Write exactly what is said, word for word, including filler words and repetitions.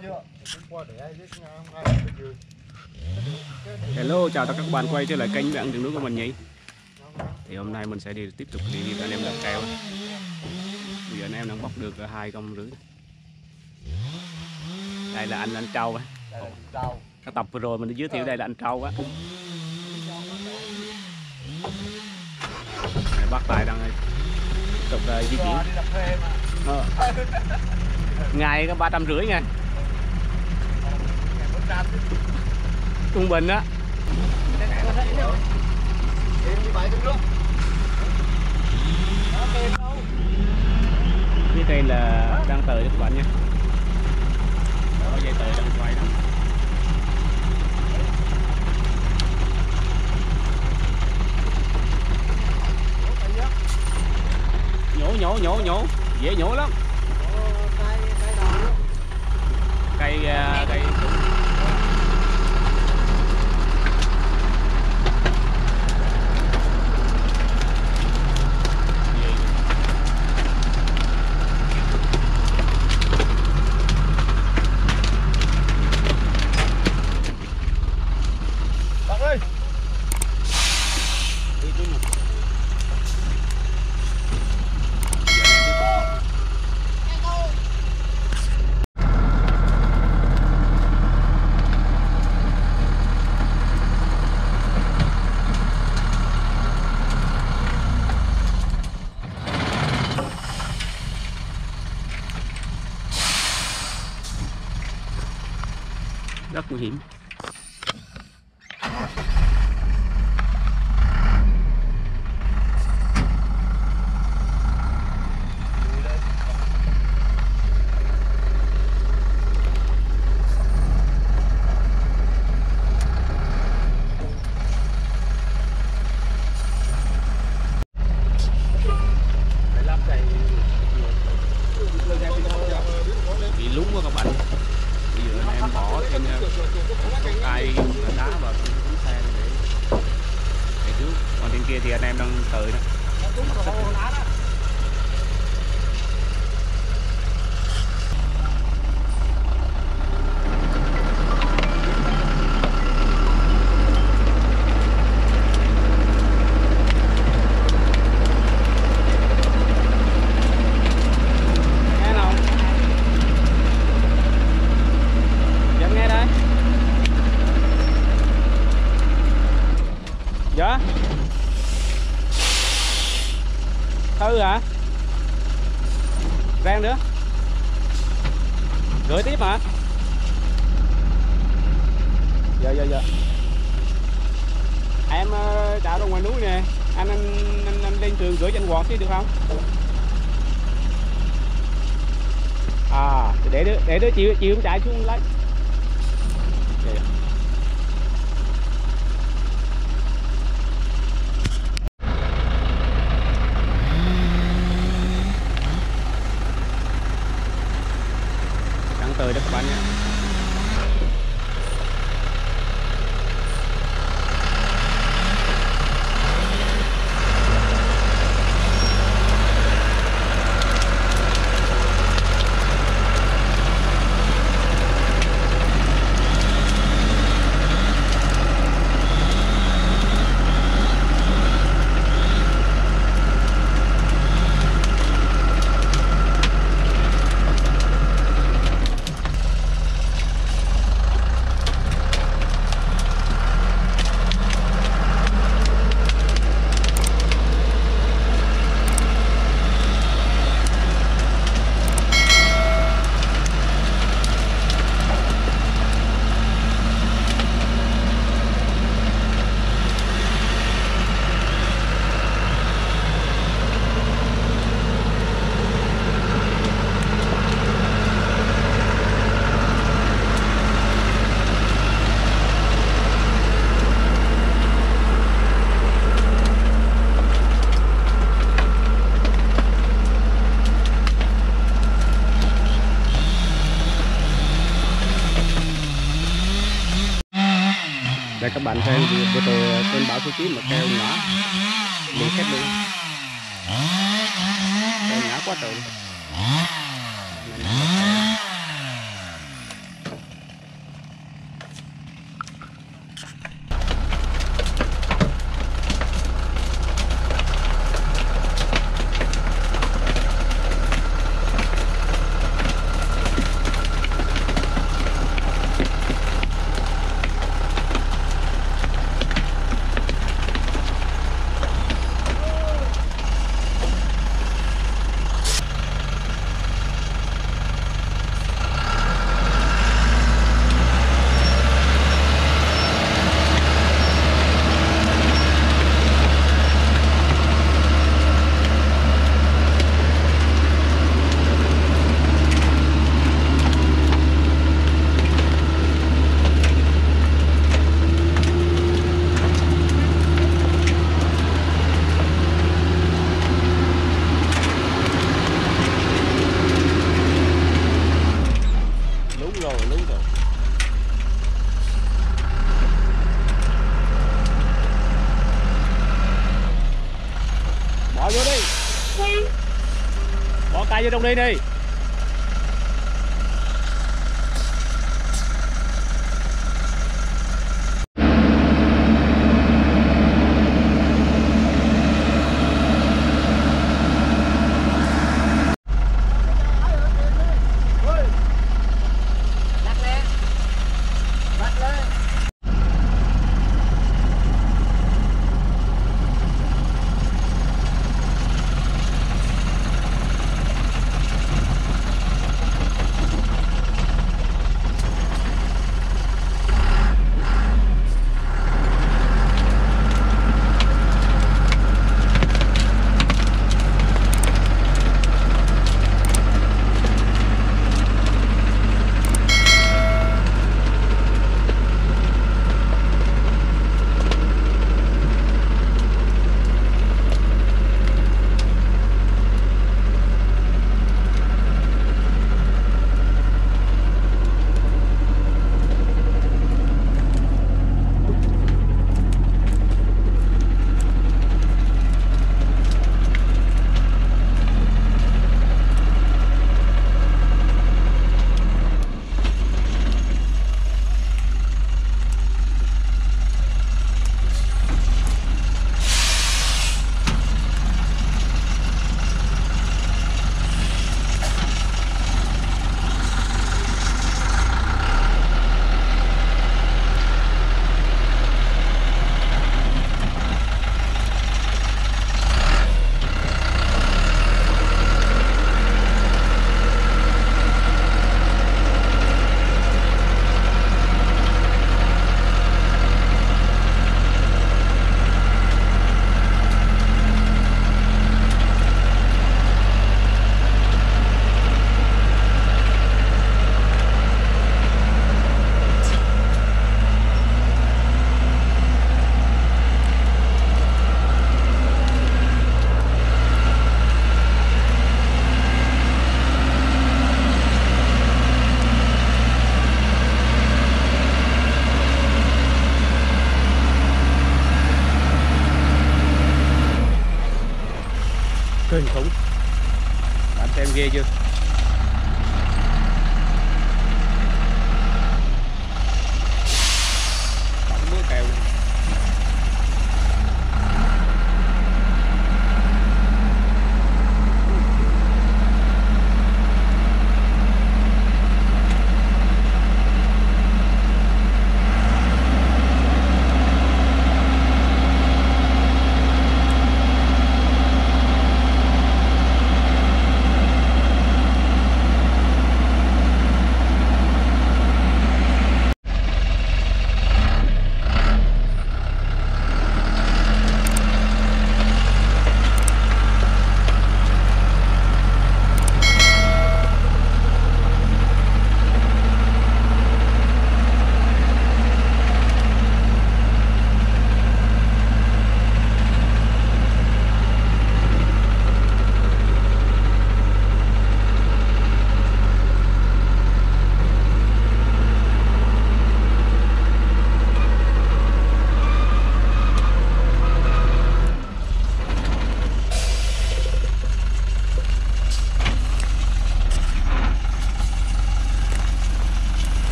Hello, chào tất cả các bạn quay trở lại kênh Bạn Rừng Núi của mình nhỉ. Thì hôm nay mình sẽ đi tiếp tục đi với anh em làm keo. Bây giờ anh em đang bóc được hai công rưỡi. Đây là anh anh Trâu á. Cái tập vừa rồi mình giới thiệu đây là anh Trâu á. Bác Tài đang tiếp tục uh, di chuyển. Ờ. Ngày có ba trăm rưỡi nha. Trung bình á. Phía trên là đang tời các bạn nha. Có dây tời đang quay đó. Nhổ nhổ nhổ nhổ, dễ nhổ lắm. Cây cây rất nguy hiểm. Bị lún quá các bạn. Bây giờ anh em bỏ thêm tay đá vào bánh xe để để trước. Còn trên kia thì anh em đang tời đó. Dạ. Thư hả? Rang nữa. Gửi tiếp hả? Dạ dạ dạ. Em uh, trả đồ ngoài núi nè. Anh anh, anh anh lên trường gửi cho anh Quọt chứ được không? À, để đứa để đứa chịu chịu em chạy xuống lấy. Dạ, dạ. Tời đó các bạn nhé. Đây các bạn xem vừa rồi cơn bão số chín mà keo ngã liền khét luôn, keo ngã quá trời. Bỏ cây vô trong đi đi. Kinh khủng. Bạn xem ghê chưa?